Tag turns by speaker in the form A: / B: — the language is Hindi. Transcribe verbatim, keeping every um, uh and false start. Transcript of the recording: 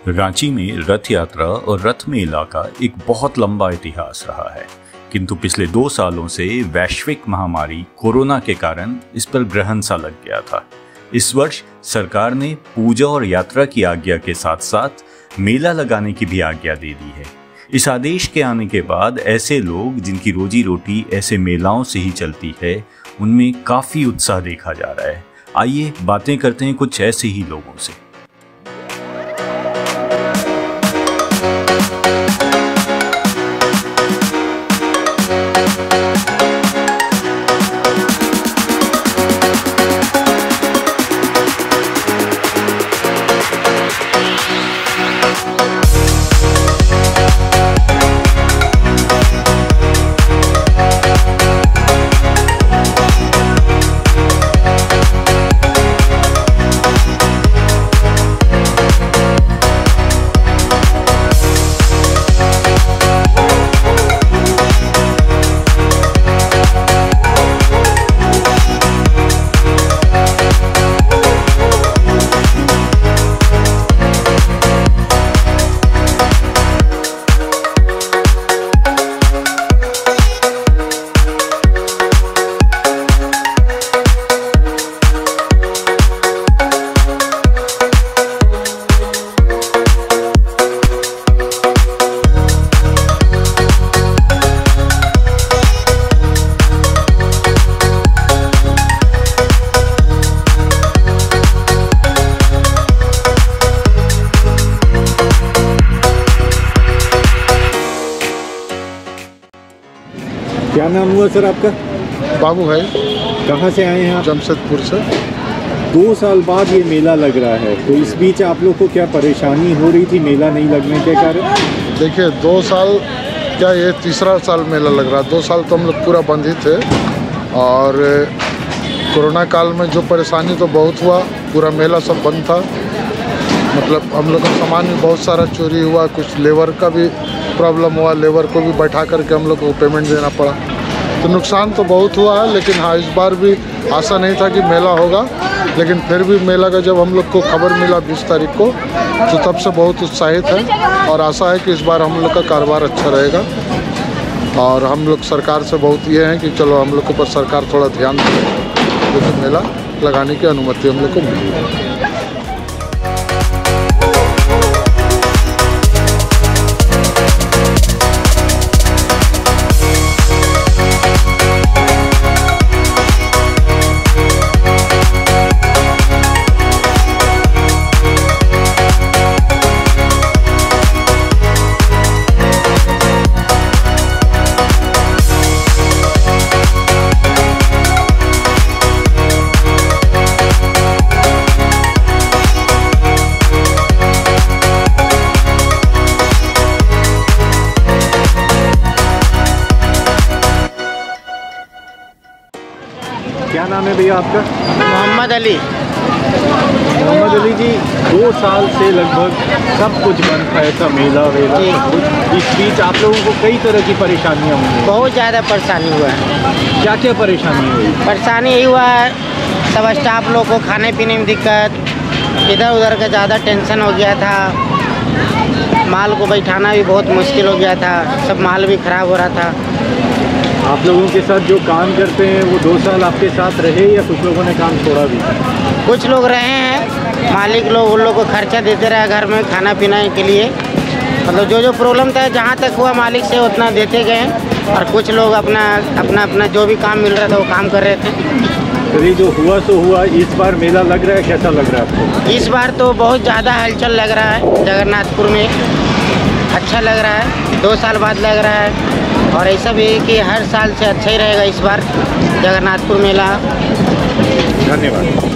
A: रांची में रथ यात्रा और रथ मेला का एक बहुत लंबा इतिहास रहा है, किंतु पिछले दो सालों से वैश्विक महामारी कोरोना के कारण इस पर ग्रहण सा लग गया था। इस वर्ष सरकार ने पूजा और यात्रा की आज्ञा के साथ साथ मेला लगाने की भी आज्ञा दे दी है। इस आदेश के आने के बाद ऐसे लोग जिनकी रोजी रोटी ऐसे मेलाओं से ही चलती है, उनमें काफी उत्साह देखा जा रहा है। आइए बातें करते हैं कुछ ऐसे ही लोगों से।
B: क्या नाम हुआ सर आपका?
C: बाबू है।
B: कहाँ से आए हैं आप?
C: जमशेदपुर से।
B: दो साल बाद ये मेला लग रहा है, तो इस बीच आप लोग को क्या परेशानी हो रही थी मेला नहीं लगने के कारण?
C: देखिए, दो साल क्या ये तीसरा साल मेला लग रहा है। दो साल तो हम लोग पूरा बंद ही थे और कोरोना काल में जो परेशानी तो बहुत हुआ, पूरा मेला सब बंद था। मतलब हम लोग का सामान भी बहुत सारा चोरी हुआ, कुछ लेबर का भी प्रॉब्लम हुआ, लेबर को भी बैठा करके हम लोग को पेमेंट देना पड़ा। तो नुकसान तो बहुत हुआ है, लेकिन हाँ, इस बार भी आशा नहीं था कि मेला होगा, लेकिन फिर भी मेला का जब हम लोग को खबर मिला बीस तारीख को, तो तब से बहुत उत्साहित है और आशा है कि इस बार हम लोग का कारोबार अच्छा रहेगा। और हम लोग सरकार से बहुत ये है कि चलो हम लोग के ऊपर सरकार थोड़ा ध्यान दे, क्योंकि मेला लगाने की अनुमति हम लोग को मिली।
B: क्या नाम है भैया आपका?
D: मोहम्मद अली।
B: मोहम्मद अली जी, दो साल से लगभग सब कुछ बंद था, ऐसा मेला वेला सब कुछ। इस बीच आप लोगों को कई तरह की परेशानियां हुई?
D: बहुत ज़्यादा परेशानी हुआ है।
B: क्या क्या परेशानी हुई?
D: परेशानी यही हुआ है, सब स्टाफ लोग को खाने पीने में दिक्कत, इधर उधर का ज़्यादा टेंशन हो गया था, माल को बैठाना भी बहुत मुश्किल हो गया था, सब माल भी ख़राब हो रहा था।
B: आप लोगों के साथ जो काम करते हैं वो दो साल आपके साथ रहे या कुछ लोगों ने काम छोड़ा भी?
D: कुछ लोग रहे हैं, मालिक लोग उन लोग को खर्चा देते रहे घर में खाना पीना के लिए। मतलब जो जो प्रॉब्लम था, जहाँ तक हुआ मालिक से उतना देते गए, और कुछ लोग अपना अपना अपना जो भी काम मिल रहा था वो काम कर रहे थे।
B: तो ये जो हुआ सो हुआ, इस बार मेला लग रहा है, कैसा लग रहा है आपको?
D: इस बार तो बहुत ज़्यादा हलचल लग रहा है जगन्नाथपुर में, अच्छा लग रहा है, दो साल बाद लग रहा है। और ऐसा भी है कि हर साल से अच्छा ही रहेगा इस बार जगन्नाथपुर मेला।
B: धन्यवाद।